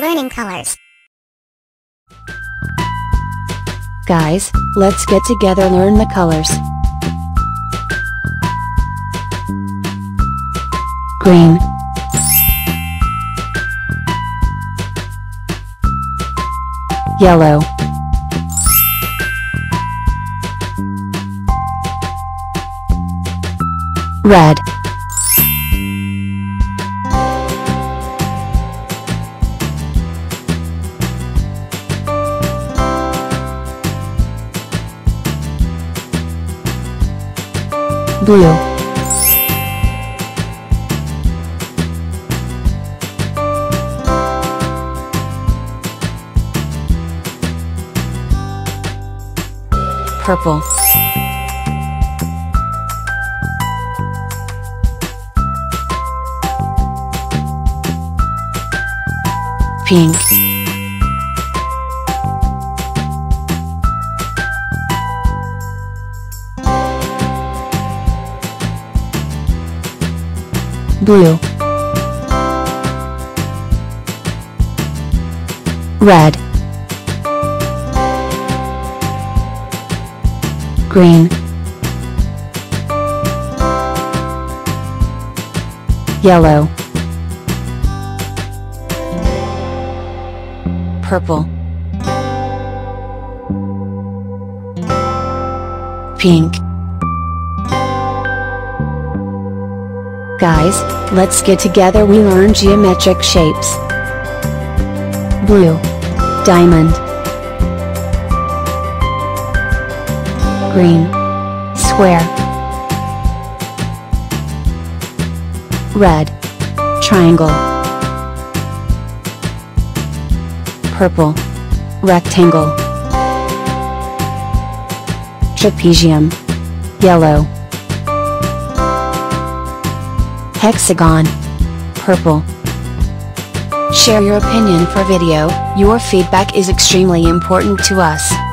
learning colors. Guys, let's get together learn the colors. Green, yellow, red, blue, purple, pink, blue, red, green, yellow, purple, pink. Guys, let's get together we learn geometric shapes. Blue, diamond. Green, square. Red, triangle. Purple, rectangle. Trapezium, yellow. Hexagon, purple. Share your opinion for video, your feedback is extremely important to us.